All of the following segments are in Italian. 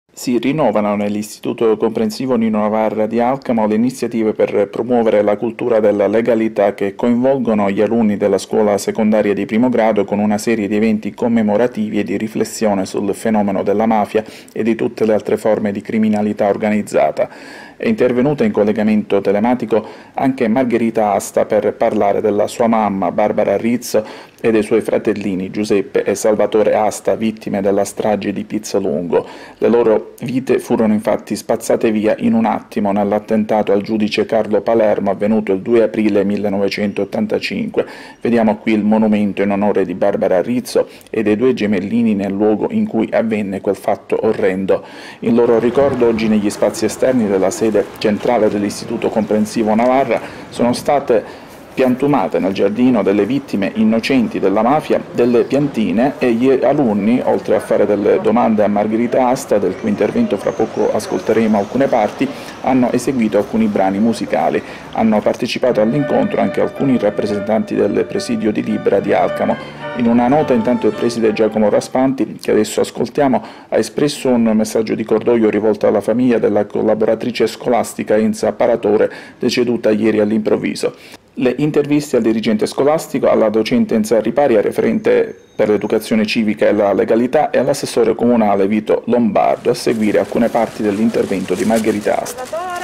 Si rinnovano nell'Istituto Comprensivo Nino Navarra di Alcamo le iniziative per promuovere la cultura della legalità che coinvolgono gli alunni della scuola secondaria di primo grado con una serie di eventi commemorativi e di riflessione sul fenomeno della mafia e di tutte le altre forme di criminalità organizzata. È intervenuta in collegamento telematico anche Margherita Asta per parlare della sua mamma Barbara Rizzo e dei suoi fratellini Giuseppe e Salvatore Asta, vittime della strage di Pizzolungo. Le loro vite furono infatti spazzate via in un attimo nell'attentato al giudice Carlo Palermo avvenuto il 2 aprile 1985. Vediamo qui il monumento in onore di Barbara Rizzo e dei due gemellini nel luogo in cui avvenne quel fatto orrendo. In loro ricordo oggi negli spazi esterni della sede centrale dell'Istituto Comprensivo Navarra sono state piantumate nel giardino delle vittime innocenti della mafia delle piantine e gli alunni, oltre a fare delle domande a Margherita Asta, del cui intervento fra poco ascolteremo alcune parti, hanno eseguito alcuni brani musicali. Hanno partecipato all'incontro anche alcuni rappresentanti del presidio di Libera di Alcamo. In una nota intanto il preside Giacomo Raspanti, che adesso ascoltiamo, ha espresso un messaggio di cordoglio rivolto alla famiglia della collaboratrice scolastica Enza Paratore, deceduta ieri all'improvviso. Le interviste al dirigente scolastico, alla docente Enza Riparia, referente per l'educazione civica e la legalità, e all'assessore comunale Vito Lombardo, a seguire alcune parti dell'intervento di Margherita Asta.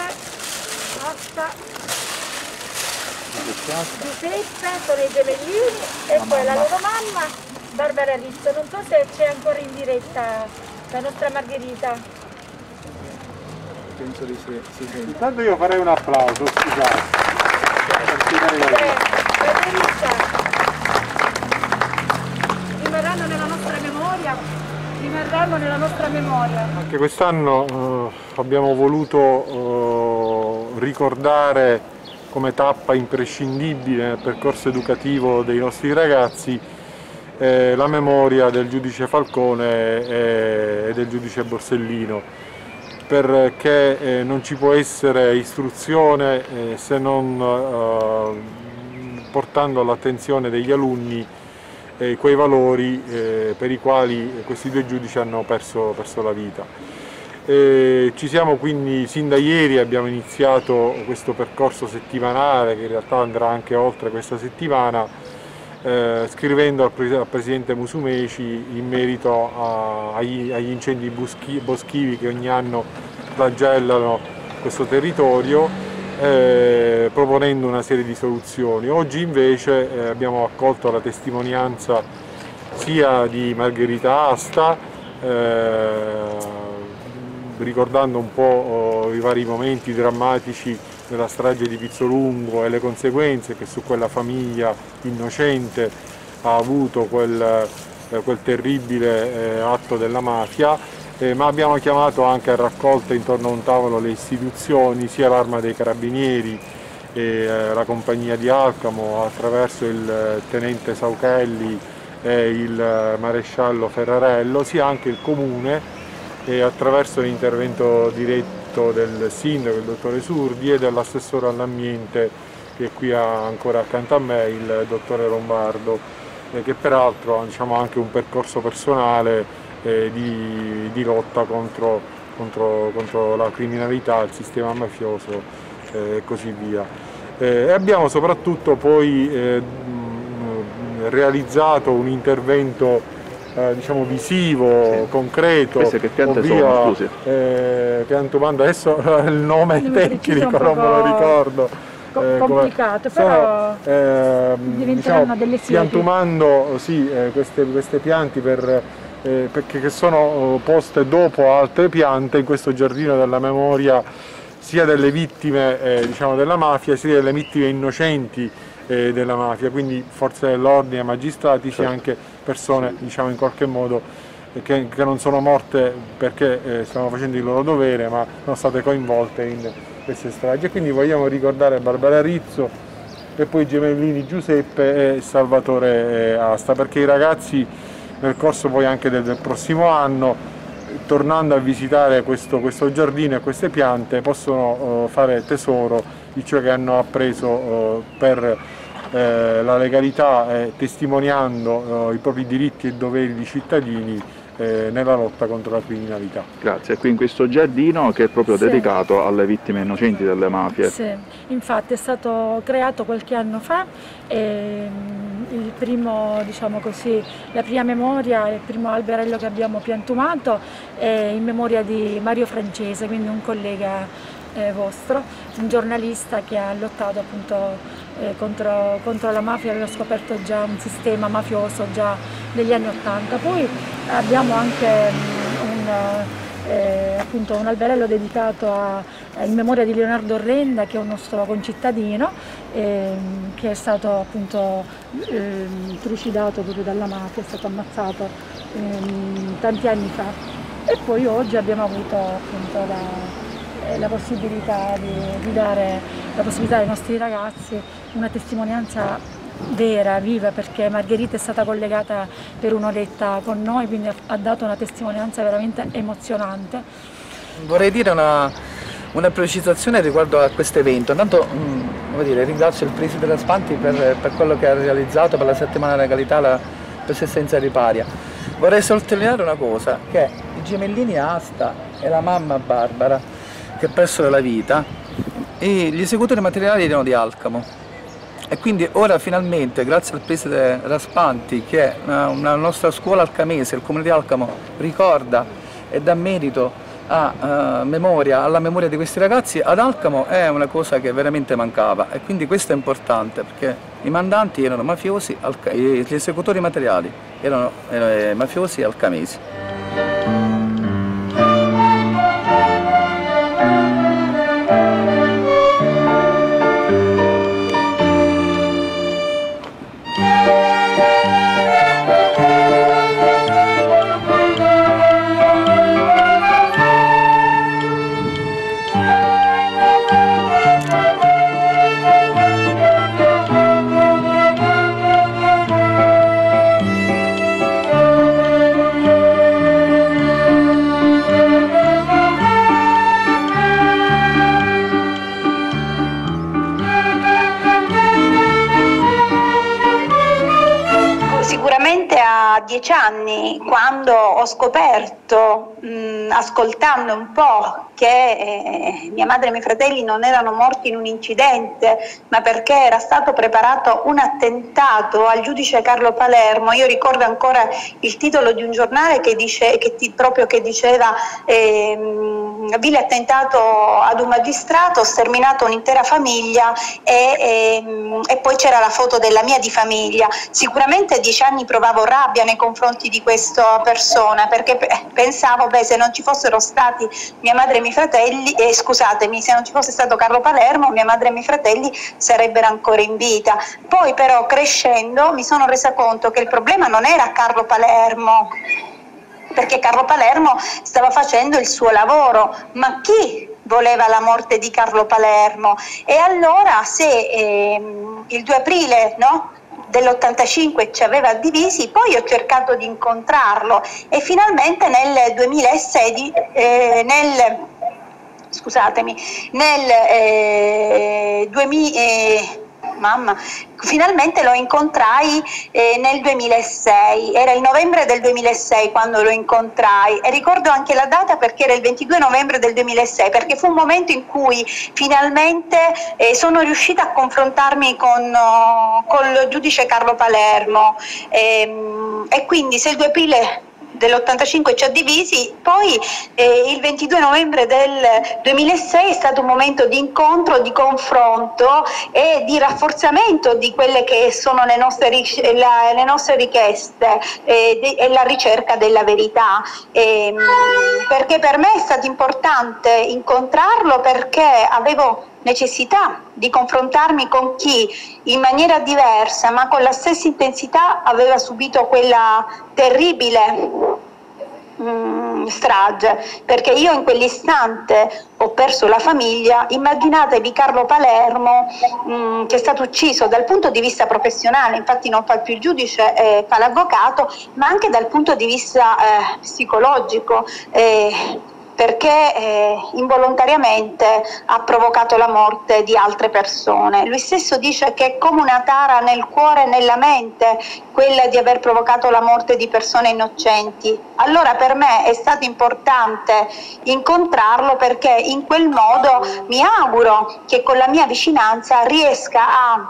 Giuseppe sono i gemellini e poi la loro mamma Barbara Rizzo. Non so se c'è ancora in diretta la nostra Margherita. Penso di sì. Intanto io farei un applauso, scusate. Rimarranno nella nostra memoria. Anche quest'anno abbiamo voluto ricordare come tappa imprescindibile nel percorso educativo dei nostri ragazzi la memoria del giudice Falcone e del giudice Borsellino, perché non ci può essere istruzione se non portando all'attenzione degli alunni quei valori per i quali questi due giudici hanno perso la vita. Ci siamo quindi, sin da ieri abbiamo iniziato questo percorso settimanale, che in realtà andrà anche oltre questa settimana, scrivendo al Presidente Musumeci in merito agli incendi boschivi che ogni anno flagellano questo territorio, proponendo una serie di soluzioni. Oggi invece abbiamo accolto la testimonianza sia di Margherita Asta, ricordando un po' i vari momenti drammatici della strage di Pizzolungo e le conseguenze che su quella famiglia innocente ha avuto quel terribile atto della mafia, ma abbiamo chiamato anche a raccolta intorno a un tavolo le istituzioni, sia l'Arma dei Carabinieri e la Compagnia di Alcamo attraverso il Tenente Sauchelli e il Maresciallo Ferrarello, sia anche il Comune attraverso l'intervento diretto del Sindaco, il Dottore Surdi, e dell'Assessore all'Ambiente che è qui ancora accanto a me, il Dottore Lombardo, che peraltro ha anche un percorso personale di lotta contro la criminalità, il sistema mafioso e così via. E abbiamo soprattutto poi realizzato un intervento visivo, concreto. Queste che piante sono, scusi? Piantumando, adesso il nome tecnico non me lo ricordo. Complicato, però diventeranno delle siepi. Piantumando queste pianti perché sono poste dopo altre piante in questo giardino della memoria sia delle vittime della mafia, sia delle vittime innocenti della mafia, quindi forze dell'ordine, magistrati, sia anche persone in qualche modo che non sono morte perché stavano facendo il loro dovere, ma sono state coinvolte in queste stragi. E quindi vogliamo ricordare Barbara Rizzo e poi i gemellini Giuseppe e Salvatore Asta, perché i ragazzi nel corso poi anche del prossimo anno, tornando a visitare questo giardino e queste piante, possono fare tesoro di ciò che hanno appreso per la legalità, testimoniando i propri diritti e doveri di cittadini nella lotta contro la criminalità. Grazie, qui in questo giardino che è proprio dedicato alle vittime innocenti delle mafie. Sì, infatti è stato creato qualche anno fa e il primo, diciamo così, la prima memoria, il primo alberello che abbiamo piantumato è in memoria di Mario Francese, quindi un collega vostro, un giornalista che ha lottato appunto contro la mafia, aveva scoperto già un sistema mafioso già negli anni '80. Poi abbiamo anche appunto un alberello dedicato in memoria di Leonardo Orrenda, che è un nostro concittadino che è stato appunto trucidato proprio dalla mafia, è stato ammazzato tanti anni fa. E poi oggi abbiamo avuto appunto la possibilità di dare la possibilità ai nostri ragazzi una testimonianza vera, viva, perché Margherita è stata collegata per un'oretta con noi, quindi ha dato una testimonianza veramente emozionante. Vorrei dire una precisazione riguardo a questo evento. Intanto ringrazio il Presidente Raspanti per quello che ha realizzato per la settimana legalità, la Persistenza Riparia. Vorrei sottolineare una cosa, che i gemellini Asta e la mamma Barbara, che persero la vita, e gli esecutori materiali erano di Alcamo, e quindi ora finalmente, grazie al Presidente Raspanti, che una nostra scuola alcamese, il comune di Alcamo, ricorda e dà merito alla memoria di questi ragazzi, ad Alcamo è una cosa che veramente mancava, e quindi questo è importante, perché i mandanti erano mafiosi, gli esecutori materiali erano mafiosi alcamesi. Sicuramente a 10 anni, quando ho scoperto, ascoltando un po', che mia madre e i miei fratelli non erano morti in un incidente, ma perché era stato preparato un attentato al giudice Carlo Palermo. Io ricordo ancora il titolo di un giornale che diceva vile attentato ad un magistrato, sterminato un'intera famiglia, e poi c'era la foto della mia di famiglia. Sicuramente a 10 anni provavo rabbia nei confronti di questa persona, perché pensavo, se non ci fossero stati mia madre e i miei fratelli, se non ci fosse stato Carlo Palermo, mia madre e i miei fratelli sarebbero ancora in vita. Poi però, crescendo, mi sono resa conto che il problema non era Carlo Palermo, perché Carlo Palermo stava facendo il suo lavoro, ma chi voleva la morte di Carlo Palermo? E allora, se il 2 aprile, no, dell'85 ci aveva divisi, poi ho cercato di incontrarlo, e finalmente nel 2006, finalmente lo incontrai nel 2006, era il novembre del 2006 quando lo incontrai, e ricordo anche la data perché era il 22 novembre del 2006, perché fu un momento in cui finalmente sono riuscita a confrontarmi col giudice Carlo Palermo, e quindi se il 2 aprile dell'85 ci ha divisi, poi il 22 novembre del 2006 è stato un momento di incontro, di confronto e di rafforzamento di quelle che sono le nostre richieste e la ricerca della verità, perché per me è stato importante incontrarlo, perché avevo necessità di confrontarmi con chi in maniera diversa ma con la stessa intensità aveva subito quella terribile strage, perché io in quell'istante ho perso la famiglia. Immaginatevi Carlo Palermo, che è stato ucciso dal punto di vista professionale, infatti non fa più il giudice, fa l'avvocato, ma anche dal punto di vista psicologico. perché involontariamente ha provocato la morte di altre persone. Lui stesso dice che è come una tara nel cuore e nella mente quella di aver provocato la morte di persone innocenti. Allora per me è stato importante incontrarlo, perché in quel modo mi auguro che con la mia vicinanza riesca a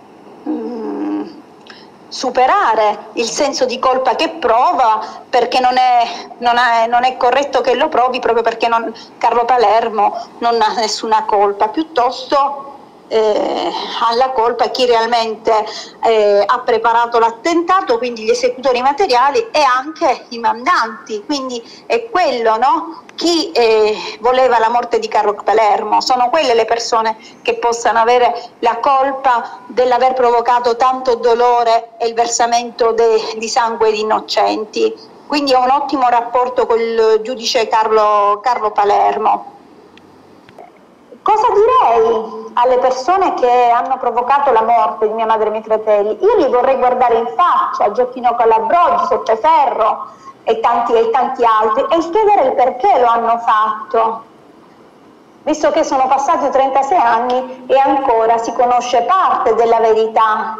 superare il senso di colpa che prova, perché non è corretto che lo provi, proprio perché Carlo Palermo non ha nessuna colpa, piuttosto alla colpa chi realmente ha preparato l'attentato, quindi gli esecutori materiali e anche i mandanti, quindi è quello, no? Chi voleva la morte di Carlo Palermo, sono quelle le persone che possano avere la colpa dell'aver provocato tanto dolore e il versamento di sangue di innocenti. Quindi ho un ottimo rapporto col giudice Carlo Palermo. Cosa direi alle persone che hanno provocato la morte di mia madre e miei fratelli? Io li vorrei guardare in faccia, Gioacchino Calabrò, Giuseppe Ferro e tanti altri, e chiedere il perché lo hanno fatto, visto che sono passati 36 anni e ancora si conosce parte della verità.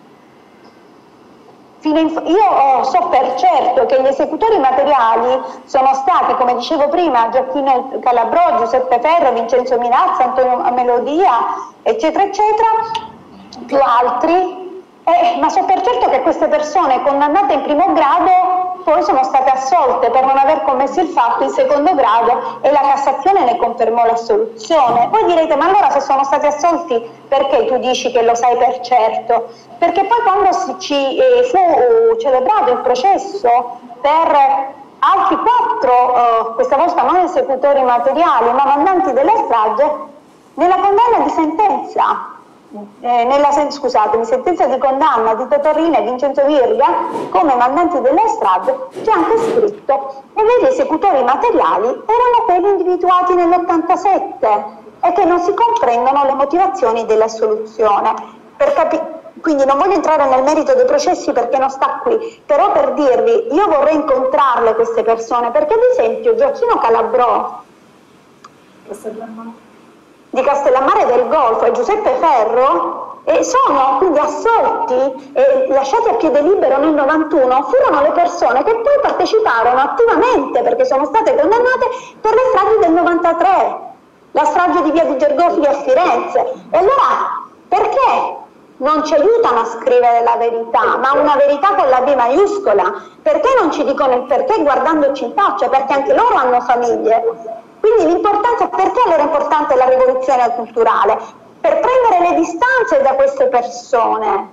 Io so per certo che gli esecutori materiali sono stati, come dicevo prima, Gioacchino Calabrò, Giuseppe Ferro, Vincenzo Milazza, Antonio Melodia, eccetera, eccetera, più altri, ma so per certo che queste persone condannate in primo grado poi sono state assolte per non aver commesso il fatto in secondo grado e la Cassazione ne confermò l'assoluzione. Voi direte, ma allora se sono stati assolti perché tu dici che lo sai per certo? Perché poi quando fu celebrato il processo per altri 4, questa volta non esecutori materiali ma mandanti della strage, nella condanna di sentenza, sentenza di condanna di Totorrina e Vincenzo Virga come mandanti della strage, c'è anche scritto che i veri esecutori materiali erano quelli individuati nell'87 e che non si comprendono le motivazioni dell'assoluzione. Quindi non voglio entrare nel merito dei processi perché non sta qui, però per dirvi, io vorrei incontrarle queste persone, perché ad esempio Gioacchino Calabrò di Castellammare del Golfo e Giuseppe Ferro sono quindi assolti e lasciati a piede libero nel 91, furono le persone che poi parteciparono attivamente, perché sono state condannate per le stragi del 93, la strage di via di Gergofili a Firenze. E allora perché non ci aiutano a scrivere la verità, ma una verità con la V maiuscola? Perché non ci dicono il perché guardandoci in faccia? Perché anche loro hanno famiglie. Quindi l'importanza, perché allora è importante la rivoluzione culturale? Per prendere le distanze da queste persone.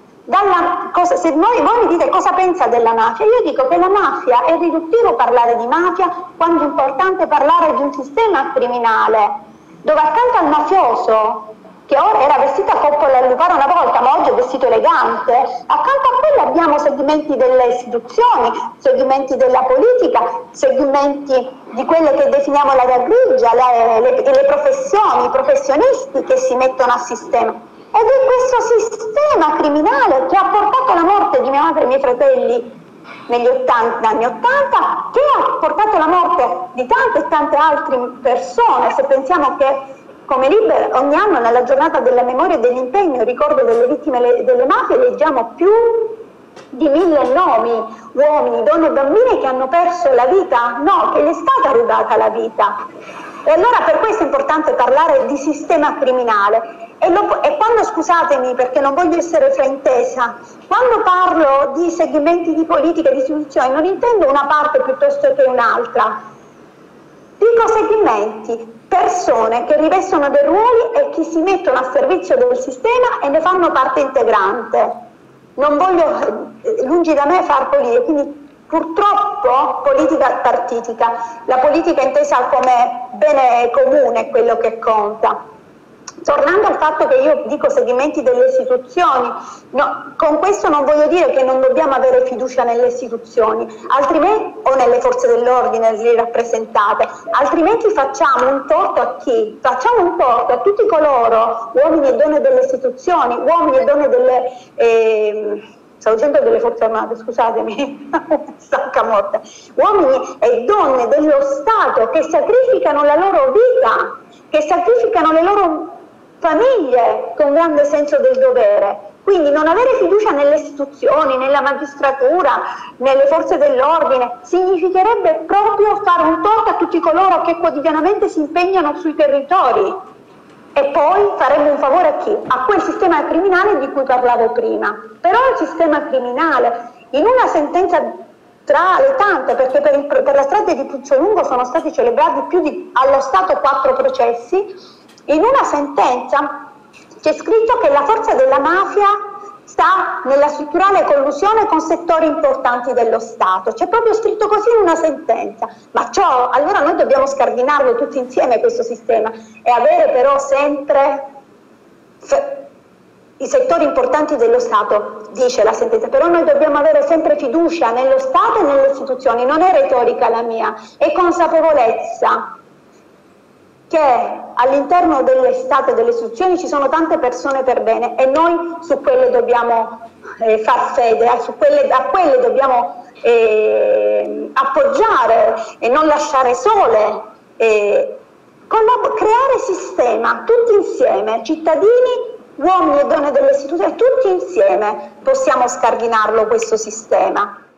Se voi mi dite cosa pensa della mafia, io dico che la mafia è riduttivo parlare di mafia quando è importante parlare di un sistema criminale, dove accanto al mafioso, che ora era vestito a coppola al luparo una volta, ma oggi è vestito elegante, accanto a quello abbiamo segmenti delle istituzioni, segmenti della politica, segmenti di quelle che definiamo l'area grigia, le professioni, i professionisti che si mettono a sistema. Ed è questo sistema criminale che ha portato alla morte di mia madre e miei fratelli negli anni 80, che ha portato alla morte di tante e tante altre persone. Se pensiamo che come Libera ogni anno nella giornata della memoria e dell'impegno, ricordo delle vittime delle mafie, leggiamo più di 1000 nomi, uomini, donne e bambini che hanno perso la vita, no, che gli è stata rubata la vita. E allora per questo è importante parlare di sistema criminale. E quando, scusatemi perché non voglio essere fraintesa, quando parlo di segmenti di politica e di istituzioni non intendo una parte piuttosto che un'altra. Dico segmenti, persone che rivestono dei ruoli e che si mettono a servizio del sistema e ne fanno parte integrante. Non voglio, lungi da me, far politica, quindi purtroppo politica partitica, la politica intesa come bene comune è quello che conta. Tornando al fatto che io dico segmenti delle istituzioni, no, con questo non voglio dire che non dobbiamo avere fiducia nelle istituzioni, altrimenti, o nelle forze dell'ordine lì rappresentate, altrimenti facciamo un torto a chi? Facciamo un torto a tutti coloro, uomini e donne delle istituzioni, uomini e donne stavo dicendo delle forze armate, scusatemi, stanca morta, uomini e donne dello Stato che sacrificano la loro vita, che sacrificano le loro famiglie con grande senso del dovere. Quindi non avere fiducia nelle istituzioni, nella magistratura, nelle forze dell'ordine, significherebbe proprio fare un torto a tutti coloro che quotidianamente si impegnano sui territori. E poi faremmo un favore a chi? A quel sistema criminale di cui parlavo prima. Però il sistema criminale, in una sentenza tra le tante, perché per la strage di Puzzolungo sono stati celebrati allo Stato 4 processi, in una sentenza c'è scritto che la forza della mafia sta nella strutturale collusione con settori importanti dello Stato. C'è proprio scritto così in una sentenza. Ma ciò, allora noi dobbiamo scardinarlo tutti insieme questo sistema e avere però sempre i settori importanti dello Stato, dice la sentenza, però noi dobbiamo avere sempre fiducia nello Stato e nelle istituzioni. Non è retorica la mia, è consapevolezza che all'interno dello Stato e delle istituzioni ci sono tante persone per bene e noi su quelle dobbiamo far fede, a quelle dobbiamo appoggiare e non lasciare sole, creare sistema, tutti insieme, cittadini, uomini e donne delle istituzioni, tutti insieme possiamo scardinarlo questo sistema.